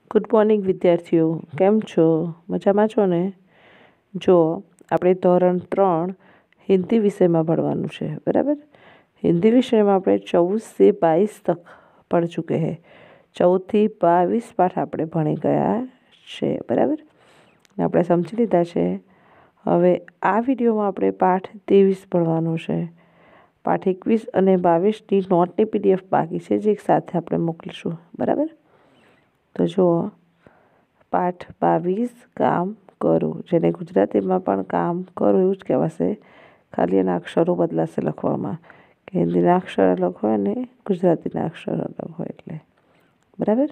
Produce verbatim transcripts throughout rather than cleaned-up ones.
Good morning વિદ્યાર્થીઓ, કેમ છો? મજામાં છો ને? જો આપણે ધોરણ ત્રણ હિન્દી વિષયમાં ભણવાનું છે, બરાબર? હિન્દી વિષયમાં આપણે ચૌદથી બાવીસ તક પढ़ ચૂકે હે. ચૌદથી બાવીસ પાઠ આપણે ભણી ગયા છે, બરાબર? આપણે સમજી લીધા છે. હવે આ વિડીયોમાં આપણે પાઠ ત્રેવીસ ભણવાનું છે. પાઠ એકવીસ અને બાવીસની નોટની પીડીએફ બાકી છે, જે એક સાથે આપણે મોકલીશું, બરાબર? તો જુઓ, પાઠ બાવીસ કામ કરો, જેને ગુજરાતીમાં પણ કામ કરો એવું જ કહેવાશે, ખાલી એના અક્ષરો બદલાશે લખવામાં, કે હિન્દીના અક્ષર અલગ હોય ને ગુજરાતીના અક્ષર અલગ હોય એટલે, બરાબર?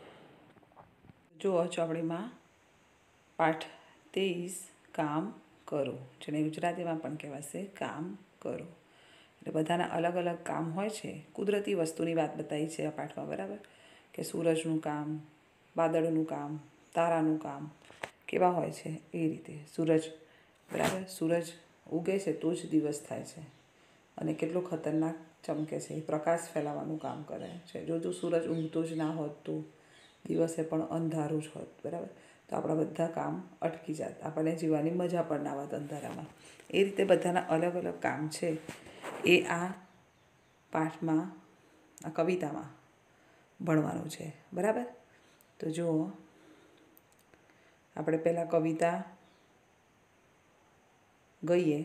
જુઓ ચોપડીમાં પાઠ ત્રેવીસ કામ કરો, જેને ગુજરાતીમાં પણ કહેવાશે કામ કરો. એટલે બધાના અલગ અલગ કામ હોય છે. કુદરતી વસ્તુની વાત બતાવી છે આ પાઠમાં, બરાબર? કે સૂરજનું કામ, વાદળનું કામ, તારાનું કામ કેવા હોય છે એ રીતે. સૂરજ, બરાબર? સૂરજ ઉગે છે તો જ દિવસ થાય છે, અને કેટલો ખતરનાક ચમકે છે, એ પ્રકાશ ફેલાવવાનું કામ કરે છે. જો જો સૂરજ ઊગતો જ ના હોત તો દિવસે પણ અંધારું જ હોત, બરાબર? તો આપણા બધા કામ અટકી જાત, આપણને જીવવાની મજા પણ ના આવત અંધારામાં. એ રીતે બધાના અલગ અલગ કામ છે એ આ પાઠમાં, આ કવિતામાં ભણવાનું છે, બરાબર? તો જુઓ, આપણે પહેલાં કવિતા ગઈએ.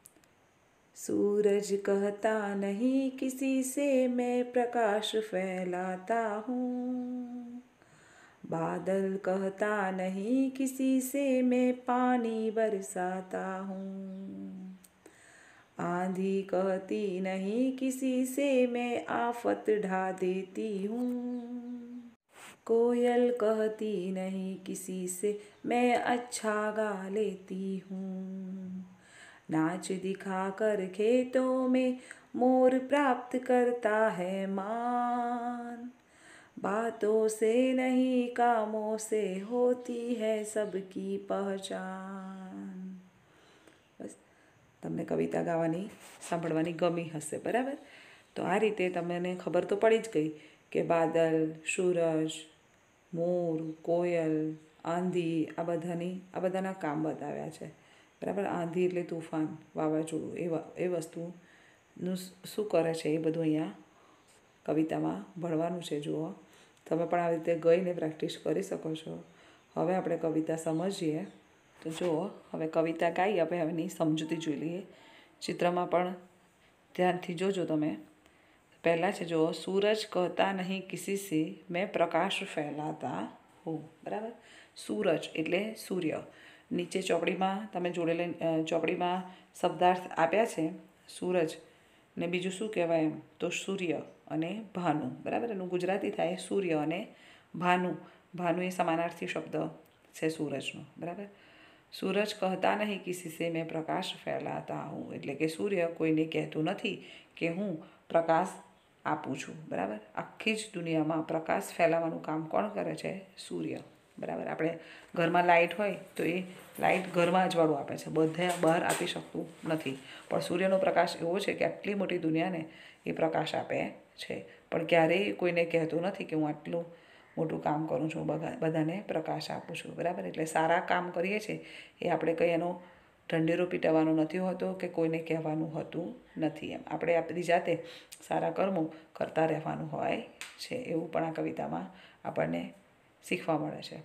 सूरज कहता नहीं किसी से मैं प्रकाश फैलाता हूँ, बादल कहता नहीं किसी से मैं पानी बरसाता हूँ, आंधी कहती नहीं किसी से मैं आफत ढा देती हूँ, कोयल कहती नहीं किसी से मैं अच्छा गा लेती हूँ, नाच दिखाकर खेतों में मोर प्राप्त करता है मान, बातों से नहीं कामों से होती है सबकी पहचान. બસ, તમને કવિતા ગાવાની સાંભળવાની ગમી હશે, બરાબર? તો આ રીતે તમને ખબર તો પડી જ ગઈ કે બાદલ, સૂરજ, મોર, કોયલ, આંધી, આ બધાની આ બધાના કામ બતાવ્યા છે, બરાબર? આંધી એટલે તોફાન, વાવાઝોડું, એ એ વસ્તુનું શું કરે છે એ બધું અહીંયા કવિતામાં ભણવાનું છે. જુઓ, તમે પણ આવી રીતે ગઈને પ્રેક્ટિસ કરી શકો છો. હવે આપણે કવિતા સમજીએ. તો જુઓ, હવે કવિતા ગાઈ, આપણે હવેની સમજૂતી જોઈ લઈએ. ચિત્રમાં પણ ધ્યાનથી જોજો તમે. પહેલાં છે જુઓ, સૂરજ કહતા નહીં કિસી સે મેં પ્રકાશ ફેલાતા હું, બરાબર? સૂરજ એટલે સૂર્ય. નીચે ચોપડીમાં તમે જોડેલી ચોપડીમાં શબ્દાર્થ આપ્યા છે. સૂરજ ને બીજું શું કહેવાય એમ તો સૂર્ય અને ભાનુ, બરાબર? એનું ગુજરાતી થાય સૂર્ય અને ભાનુ. ભાનુ એ સમાનાર્થી શબ્દ છે સૂરજનો, બરાબર? સૂરજ કહતા નહીં કિસી સે મેં પ્રકાશ ફેલાતા હું, એટલે કે સૂર્ય કોઈને કહેતું નથી કે હું પ્રકાશ આપું છું, બરાબર? આખી જ દુનિયામાં પ્રકાશ ફેલાવાનું કામ કોણ કરે છે? સૂર્ય, બરાબર? આપણે ઘરમાં લાઇટ હોય તો એ લાઇટ ઘરમાં અજવાળું આપે છે, બધે બહાર આપી શકતું નથી. પણ સૂર્યનો પ્રકાશ એવો છે કે આટલી મોટી દુનિયાને એ પ્રકાશ આપે છે, પણ ક્યારેય કોઈને કહેતું નથી કે હું આટલું મોટું કામ કરું છું, બધાને પ્રકાશ આપું છું, બરાબર? એટલે સારા કામ કરીએ છીએ એ આપણે કંઈ એનો ઢંઢેરો પીટાવવાનો નથી હોતો કે કોઈને કહેવાનું હોતું નથી. એમ આપણે આપણી જાતે સારા કર્મો કરતા રહેવાનું હોય છે, એવું પણ આ કવિતામાં આપણને શીખવા મળે છે.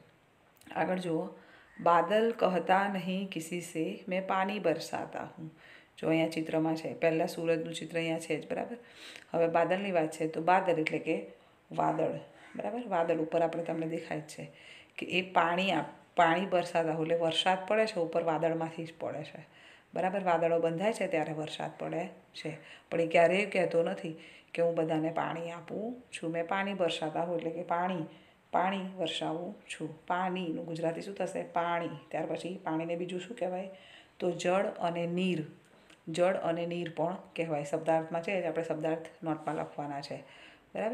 આગળ જુઓ, બાદલ કહતા નહીં કિસી સે મેં પાણી બરસાતા હું. જો અહીંયા ચિત્રમાં છે, પહેલાં સૂરજનું ચિત્ર અહીંયા છે જ, બરાબર? હવે બાદલની વાત છે, તો બાદલ એટલે કે વાદળ, બરાબર? વાદળ ઉપર આપણે તમને દેખાય જ છે કે એ પાણી આપ પાણી બરસાતા હોય, એટલે વરસાદ પડે છે ઉપર વાદળમાંથી જ પડે છે, બરાબર? વાદળો બંધાય છે ત્યારે વરસાદ પડે છે, પણ એ ક્યારેય કહેતો નથી કે હું બધાને પાણી આપું છું. મેં પાણી બરસાતા હું એટલે કે પાણી પાણી વરસાવું છું. પાણીનું ગુજરાતી શું થશે? પાણી. ત્યાર પછી પાણીને બીજું શું કહેવાય? તો જળ અને નીર. જળ અને નીર પણ કહેવાય. શબ્દાર્થમાં છે, આપણે શબ્દાર્થ નોટમાં લખવાના છે, બરાબર?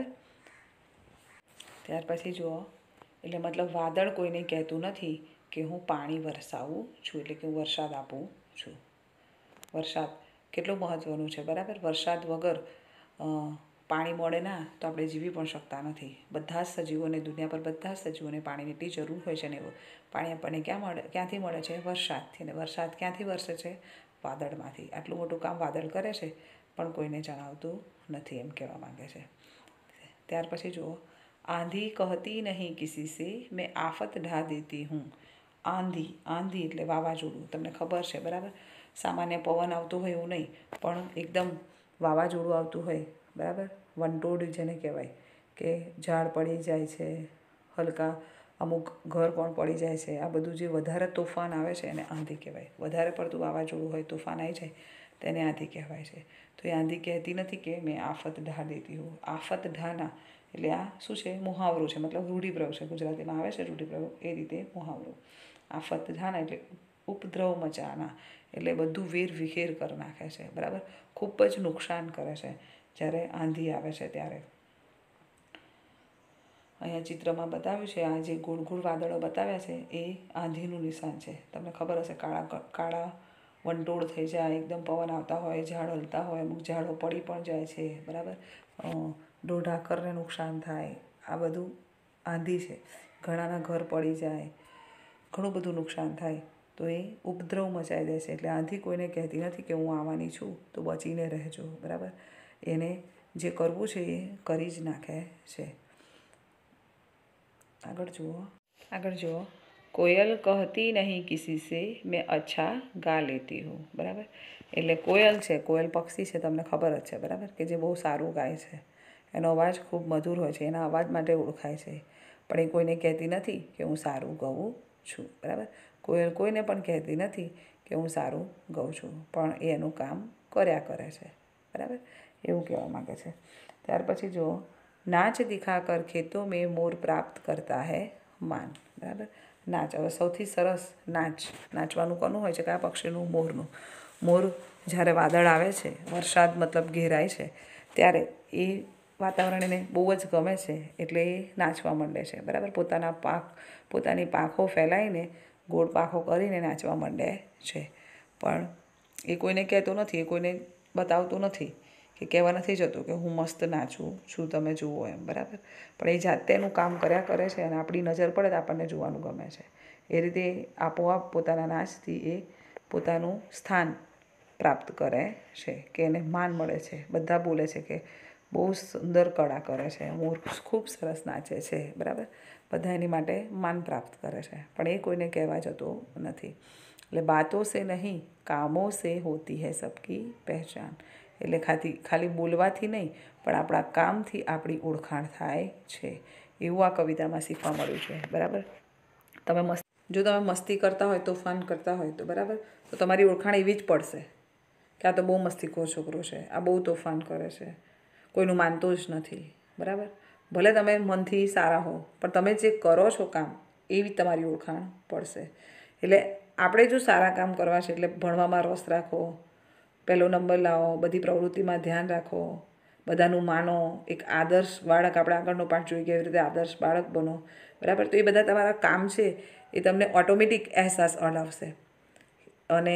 ત્યાર પછી જુઓ, એટલે મતલબ વાદળ કોઈને કહેતું નથી કે હું પાણી વરસાવું છું, એટલે કે હું વરસાદ આપું છું. વરસાદ કેટલું મહત્ત્વનું છે, બરાબર? વરસાદ વગર પાણી મળે ના તો આપણે જીવી પણ શકતા નથી. બધા જ સજીવોને, દુનિયા પર બધા જ સજીવોને પાણીની એટલી જરૂર હોય છે ને એવું પાણી આપણને ક્યાં મળે ક્યાંથી મળે છે? વરસાદથી. અને વરસાદ ક્યાંથી વરસે છે? વાદળમાંથી. આટલું મોટું કામ વાદળ કરે છે પણ કોઈને જણાવતું નથી એમ કહેવા માંગે છે. ત્યાર પછી જુઓ, આંધી કહતી નહીં કિસી સે મેં આફત ઢા દેતી હું. આંધી, આંધી એટલે વાવાઝોડું, તમને ખબર છે બરાબર. સામાન્ય પવન આવતો હોય એવું નહીં, પણ એકદમ વાવાઝોડું આવતું હોય બરાબર. વંટોળ જેને કહેવાય કે ઝાડ પડી જાય છે, હલકા અમુક ઘર પણ પડી જાય છે. આ બધું જે વધારે તોફાન આવે છે એને આંધી કહેવાય. વધારે પડતું વાવાઝોડું હોય, તોફાન આવી જાય તેને આંધી કહેવાય છે. તો એ આંધી કહેતી નથી કે મેં આફત ઢા દેતી હું. આફત ઢાના એટલે આ શું છે? મુહાવરો છે, મતલબ રૂઢિપ્રયોગ છે. ગુજરાતીમાં આવે છે રૂઢિપ્રયોગ, એ રીતે મુહાવરો. આફત ઢાના એટલે ઉપદ્રવ મચાના, એટલે બધું વેર વિખેર કરી નાખે છે બરાબર. ખૂબ જ નુકસાન કરે છે જ્યારે આંધી આવે છે ત્યારે. અહીંયા ચિત્રમાં બતાવ્યું છે, આ જે ગોળ ગોળ વાદળો બતાવ્યા છે એ આંધીનું નિશાન છે. તમને ખબર હશે, કાળા કાળા વંટોળ થઈ જાય, એકદમ પવન આવતા હોય, ઝાડ હલતા હોય, અમુક ઝાડો પડી પણ જાય છે બરાબર. ઢોઢાકરને નુકસાન થાય, આ બધું આંધી છે. ઘણાના ઘર પડી જાય, ઘણું બધું નુકસાન થાય તો એ ઉપદ્રવ મચાવી દે છે. એટલે આંધી કોઈને કહેતી નથી કે હું આવવાની છું તો બચીને રહેજો બરાબર. એને જે કરવું છે એ કરી જ નાખે છે. આગળ જુઓ, આગળ જુઓ, કોયલ કહતી નહીં કિસી સે મેં અચ્છા ગા લેતી હું બરાબર. એટલે કોયલ છે, કોયલ પક્ષી છે, તમને ખબર જ છે બરાબર, કે જે બહુ સારું ગાય છે. એનો અવાજ ખૂબ મધુર હોય છે, એના અવાજ માટે ઓળખાય છે. પણ એ કોઈને કહેતી નથી કે હું સારું ગાઉં છું બરાબર. કોયલ કોઈને પણ કહેતી નથી કે હું સારું ગાઉં છું, પણ એ એનું કામ કર્યા કરે છે બરાબર, એવું કહેવા માગે છે. ત્યાર પછી જુઓ, નાચ દિખા કર ખેતોं મેં મોર પ્રાપ્ત કરતા હૈ માન બરાબર. નાચ, હવે સૌથી સરસ નાચ, નાચવાનું કોનું હોય છે? કયા પક્ષીનું? મોરનું. મોર જ્યારે વાદળ આવે છે, વરસાદ મતલબ ઘેરાય છે, ત્યારે એ વાતાવરણ એને બહુ જ ગમે છે એટલે એ નાચવા માંડે છે બરાબર. પોતાના પાંખ પોતાની પાંખો ફેલાવીને, ગોળ પાંખો કરીને નાચવા માંડે છે. પણ એ કોઈને કહેતો નથી, એ કોઈને બતાવતું નથી, કે કહેવા નથી જતું કે હું મસ્ત નાચું છું, તમે જુઓ એમ બરાબર. પણ એ જાતે એનું કામ કર્યા કરે છે અને આપણી નજર પડે તો આપણને જોવાનું ગમે છે. એ રીતે આપોઆપ પોતાના નાચથી એ પોતાનું સ્થાન પ્રાપ્ત કરે છે, કે એને માન મળે છે. બધા બોલે છે કે બહુ સુંદર કળા કરે છે, મોર ખૂબ સરસ નાચે છે બરાબર. બધા એની માટે માન પ્રાપ્ત કરે છે, પણ એ કોઈને કહેવા જતો નથી. એટલે બાતો સે નહીં કામો સે હોતી હૈ સબકી પહેચાન. એટલે ખાલી ખાલી બોલવાથી નહીં પણ આપણા કામથી આપણી ઓળખાણ થાય છે, એવું આ કવિતામાં શીખવા મળ્યું છે બરાબર. તમે મસ્ત જો તમે મસ્તી કરતા હોય, તોફાન કરતા હોય તો બરાબર, તો તમારી ઓળખાણ એવી જ પડશે કે આ તો બહુ મસ્તીખોર છોકરો છે, આ બહુ તોફાન કરે છે, કોઈનું માનતો જ નથી બરાબર. ભલે તમે મનથી સારા હો, પણ તમે જે કરો છો કામ એવી તમારી ઓળખાણ પડશે. એટલે આપણે જો સારા કામ કરવા છે એટલે ભણવામાં રસ રાખો, પહેલો નંબર લાવો, બધી પ્રવૃત્તિમાં ધ્યાન રાખો, બધાનું માનો, એક આદર્શ બાળક, આપણે આગળનો પાઠ જોઈ કેવી રીતે આદર્શ બાળક બનો બરાબર. તો એ બધા તમારા કામ છે એ તમને ઓટોમેટિક અહેસાસ અલાવશે અને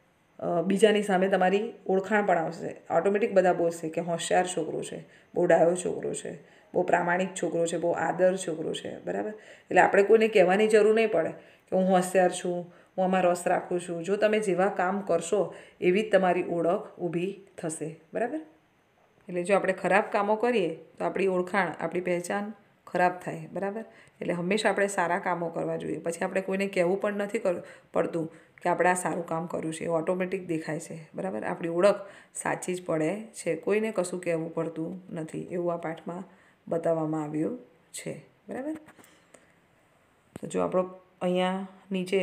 બીજાની સામે તમારી ઓળખાણ પણ આવશે. ઓટોમેટિક બધા બોલશે કે હોશિયાર છોકરો છે, બહુ ડાયો છોકરો છે, બહુ પ્રામાણિક છોકરો છે, બહુ આદર છોકરો છે બરાબર. એટલે આપણે કોઈને કહેવાની જરૂર નહીં પડે કે હું હોશિયાર છું, હું આમાં રસ રાખું છું. જો તમે જેવા કામ કરશો એવી જ તમારી ઓળખ ઊભી થશે બરાબર. એટલે જો આપણે ખરાબ કામો કરીએ તો આપણી ઓળખાણ, આપણી પહેચાન ખરાબ થાય બરાબર. એટલે હંમેશા આપણે સારા કામો કરવા જોઈએ. પછી આપણે કોઈને કહેવું પણ નથી પડતું કે આપણે આ સારું કામ કર્યું છે, એ ઓટોમેટિક દેખાય છે બરાબર. આપણી ઓળખ સાચી જ પડે છે, કોઈને કશું કહેવું પડતું નથી, એવું આ પાઠમાં બતાવવામાં આવ્યું છે બરાબર. તો જો આપણો અહીંયા નીચે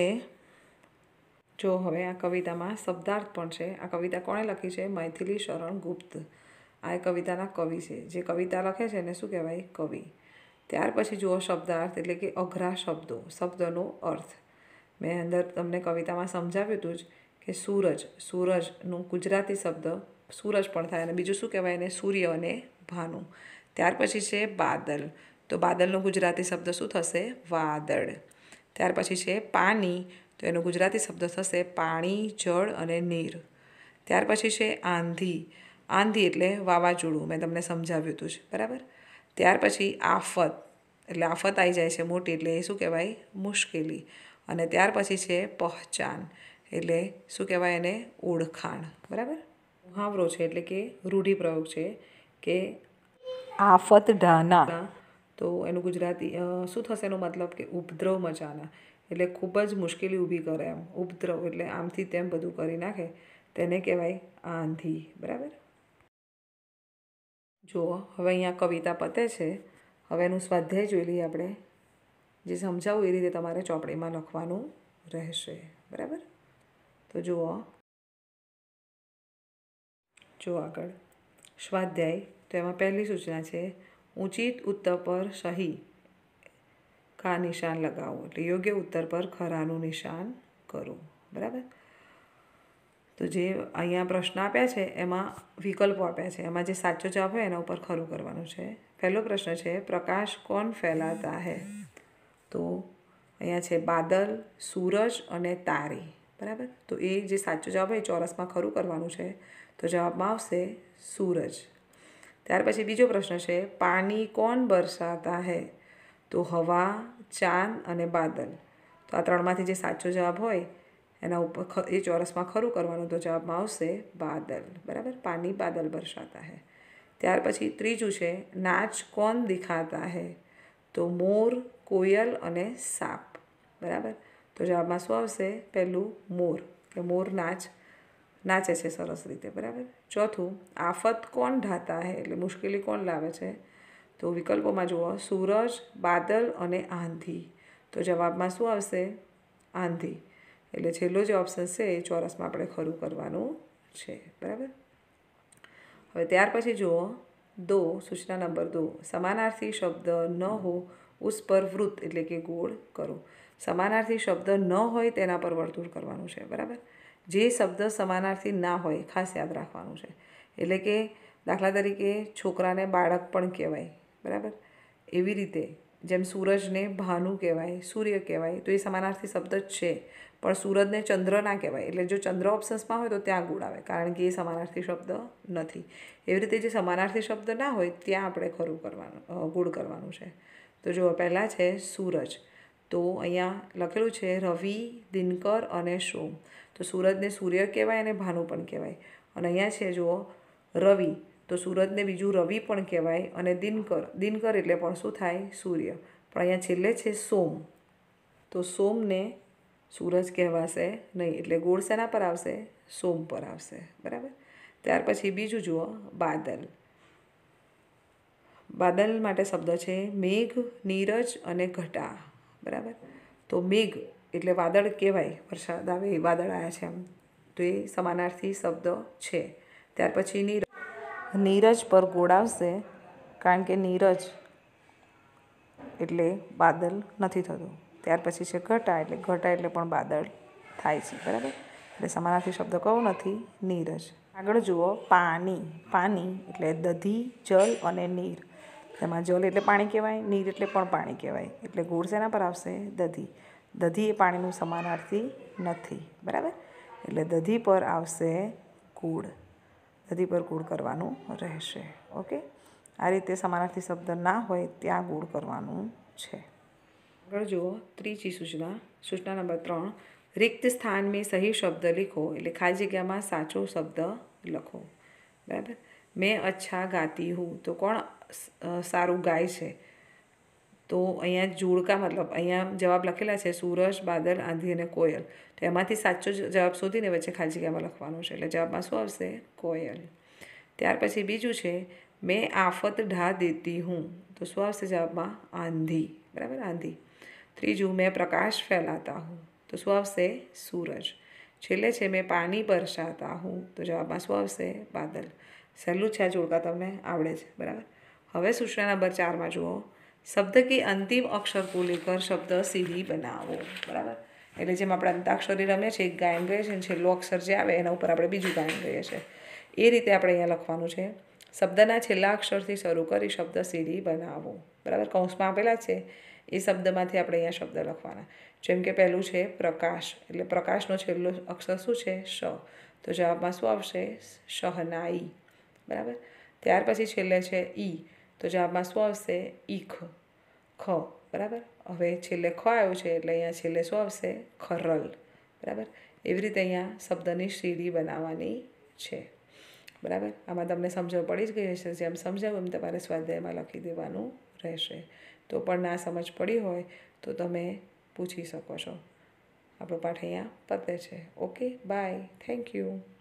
જો હવે આ કવિતામાં શબ્દાર્થ પણ છે. આ કવિતા કોણે લખી છે? મૈથિલી શરણ ગુપ્ત. આ કવિતાના કવિ છે. જે કવિતા લખે છે એને શું કહેવાય? કવિ. ત્યાર પછી જુઓ શબ્દાર્થ, એટલે કે અઘરા શબ્દો, શબ્દનો અર્થ. મેં અંદર તમને કવિતામાં સમજાવ્યું હતું જ કે સૂરજ, સૂરજનું ગુજરાતી શબ્દ સૂરજ પણ થાય અને બીજું શું કહેવાય એને? સૂર્ય અને ભાનુ. ત્યાર પછી છે બાદલ, તો બાદલનો ગુજરાતી શબ્દ શું થશે? વાદળ. ત્યાર પછી છે પાણી, તો એનો ગુજરાતી શબ્દ થશે પાણી, જળ અને નીર. ત્યાર પછી છે આંધી, આંધી એટલે વાવાઝોડું, મેં તમને સમજાવ્યું હતું જ, બરાબર. ત્યાર પછી આફત એટલે આફત આવી જાય છે મોટી, એટલે એ શું કહેવાય? મુશ્કેલી. અને ત્યાર પછી છે પહેચાન, એટલે શું કહેવાય એને? ઓળખાણ, બરાબર. મુહાવરો છે એટલે કે રૂઢિપ્રયોગ છે કે આફત ઢાના, તો એનું ગુજરાતી શું થશે? એનો મતલબ કે ઉપદ્રવ મચાના, એટલે ખૂબ જ મુશ્કેલી ઊભી કરે એમ. ઉપદ્રવ એટલે આમથી તેમ બધું કરી નાખે, તેને કહેવાય આંધી, બરાબર. જુઓ, હવે અહીંયા કવિતા પતે છે. હવે એનું સ્વાધ્યાય જોઈ લઈએ આપણે. જે સમજાવું એ રીતે તમારે ચોપડીમાં લખવાનું રહેશે, બરાબર. તો જુઓ, જો આગળ સ્વાધ્યાય, તો એમાં પહેલી સૂચના છે ઉચિત ઉત્તર પર સહી કા નિશાન લગાવો, એટલે યોગ્ય ઉત્તર પર ખરાનું નિશાન કરો, બરાબર. તો જે અહીંયા પ્રશ્ન આપ્યા છે એમાં વિકલ્પો આપ્યા છે, એમાં જે સાચો જવાબ હોય એના ઉપર ખરું કરવાનું છે. પહેલો પ્રશ્ન છે પ્રકાશ કોણ ફેલાતા હૈ? તો અહીંયા છે બાદલ, સૂરજ અને તારી, બરાબર. તો એ જે સાચો જવાબ હોય ચોરસમાં ખરું કરવાનું છે. તો જવાબમાં આવશે સૂરજ. ત્યાર પછી બીજો પ્રશ્ન છે પાણી કોણ બરસાતા હૈ? તો હવા, ચાંદ અને બાદલ. તો આ ત્રણમાંથી જે સાચો જવાબ હોય એના ઉપર એ ચોરસમાં ખરું કરવાનું, તો જવાબમાં આવશે બાદલ, બરાબર. પાણી બાદલ બરસાતા હૈ. ત્યાર પછી ત્રીજું છે નાચ કોણ દિખાતા હૈ? તો મોર, કોયલ અને સાપ, બરાબર. તો જવાબમાં શું આવશે? પહેલું મોર, કે મોર નાચ નાચે છે સરસ રીતે, બરાબર. ચોથું આફત કોણ ઢાતા હૈ? એટલે મુશ્કેલી કોણ લાવે છે? તો વિકલ્પોમાં જુઓ સૂરજ, બાદલ અને આંધી. તો જવાબમાં શું આવશે? આંધી. એટલે છેલ્લો જે ઓપ્શન છે એ ચોરસમાં આપણે ખરું કરવાનું છે, બરાબર. હવે ત્યાર પછી જુઓ દો, સૂચના નંબર દો, સમાનાર્થી શબ્દ ન હો ઉસ પર વૃત્ત એટલે કે ગોળ કરો. સમાનાર્થી શબ્દ ન હોય તેના પર વર્તુળ કરવાનું છે, બરાબર. જે શબ્દ સમાનાર્થી ના હોય ખાસ યાદ રાખવાનું છે. એટલે કે દાખલા તરીકે છોકરાને બાળક પણ કહેવાય, બરાબર. એવી રીતે જેમ સૂરજને ભાનુ કહેવાય, સૂર્ય કહેવાય, તો એ સમાનાર્થી શબ્દ જ છે. પણ સૂરજને ચંદ્ર ના કહેવાય, એટલે જો ચંદ્ર ઓપ્શન્સમાં હોય તો ત્યાં ગુણ આવે, કારણ કે એ સમાનાર્થી શબ્દ નથી. એવી રીતે જે સમાનાર્થી શબ્દ ના હોય ત્યાં આપણે ખરું કરવાનું, ગુણ કરવાનું છે. તો જુઓ પહેલાં છે સૂરજ, તો અહીંયા લખેલું છે રવિ, દિનકર અને સોમ. તો સૂરજને સૂર્ય કહેવાય અને ભાનુ પણ કહેવાય. અને અહીંયા છે જુઓ રવિ, તો સૂરજને બીજું રવિ પણ કહેવાય, અને દિનકર, દિનકર એટલે પણ શું થાય? સૂર્ય. પણ અહીંયા છેલ્લે છે સોમ, તો સોમને સૂરજ કહેવાશે નહીં, એટલે ગોળ શેના પર આવશે? સોમ પર આવશે, બરાબર. ત્યાર પછી બીજું જુઓ બાદલ. બાદલ માટે શબ્દ છે મેઘ, નીરજ અને ઘટા, બરાબર. તો મેઘ એટલે વાદળ કહેવાય, વરસાદ આવે એ વાદળ આવ્યા છે એમ, તો એ સમાનાર્થી શબ્દ છે. ત્યાર પછી નીરજ, નીરજ પર ગોળ આવશે, કારણ કે નીરજ એટલે બાદલ નથી થતું. ત્યાર પછી છે ઘટા, એટલે ઘટા એટલે પણ બાદળ થાય છે, બરાબર. એટલે સમાનાર્થી શબ્દ કયો નથી? નીરજ. આગળ જુઓ પાણી. પાણી એટલે દધી, જલ અને નીર. એમાં જલ એટલે પાણી કહેવાય, નીર એટલે પણ પાણી કહેવાય, એટલે ગોળ શેના પર આવશે? દધી. દધી એ પાણીનું સમાનાર્થી નથી, બરાબર. એટલે દધી પર આવશે ગોળ. દધી પર ગોળ કરવાનું રહેશે, ઓકે. આ રીતે સમાનાર્થી શબ્દ ના હોય ત્યાં ગોળ કરવાનું છે. આગળ જુઓ ત્રીજી સૂચના, સૂચના નંબર ત્રણ, રિક્ત સ્થાન મેં સહી શબ્દ लिखो, એટલે ખાલી જગ્યામાં સાચો શબ્દ લખો, બરાબર. મેં અચ્છા ગાતી હું, તો કોણ સારું ગાય છે? તો અહીંયા જોડકા, મતલબ અહીંયા જવાબ લખેલા છે સૂરજ, બાદલ, આંધી અને કોયલ. તો એમાંથી સાચો જવાબ શોધીને વચ્ચે ખાલી જગ્યામાં લખવાનું છે, એટલે જવાબમાં શું આવશે? કોયલ. ત્યાર પછી બીજું છે મેં આફત ઢા દેતી હું, તો શું આવશે જવાબમાં? આંધી, બરાબર, આંધી. ત્રીજું મેં પ્રકાશ ફેલાતા હું, તો શું આવશે? સૂરજ. છેલ્લે છે મેં પાણી બરસાતા હું, તો જવાબમાં શું આવશે? બાદલ. સહેલું છે આ જોડકા, તમને આવડે છે, બરાબર. હવે સૂચના નંબર ચારમાં જુઓ શબ્દ કે અંતિમ અક્ષર को लेकर શબ્દ સીડી બનાવો, બરાબર. એટલે જેમ આપણે અંતાક્ષરી રમીએ છીએ, એક ગાયન ગઈએ છીએ, છેલ્લો અક્ષર જે આવે એના ઉપર આપણે બીજું ગાયન ગઈએ છીએ, એ રીતે આપણે અહીંયા લખવાનું છે. શબ્દના છેલ્લા અક્ષરથી શરૂ કરી શબ્દ સીડી બનાવો, બરાબર. કૌંસમાં આપેલા છે એ શબ્દમાંથી આપણે અહીંયા શબ્દ લખવાના. જેમ કે પહેલું છે પ્રકાશ, એટલે પ્રકાશનો છેલ્લો અક્ષર શું છે? શ. તો જવાબમાં શું આવશે? શહનાઈ. બરાબર. ત્યાર પછી છેલ્લે છે ઈ, તો જવાબમાં શું આવશે? ઈખ, ખ. બરાબર. હવે છેલ્લે ખ આવ્યું છે એટલે અહીંયા છેલ્લે શું આવશે? ખરલ. બરાબર. એવી રીતે અહીંયા શબ્દની સીડી બનાવવાની છે. બરાબર. આમાં તમને સમજણ પડી જ ગઈ હશે. જેમ સમજાવું એમ તમારે સ્વાધ્યાયમાં લખી દેવાનું રહેશે. તો પણ ના સમજ પડી હોય તો તમે પૂછી શકો છો. આપણો પાઠ અહીંયા પતે છે. Okay, bye, thank you.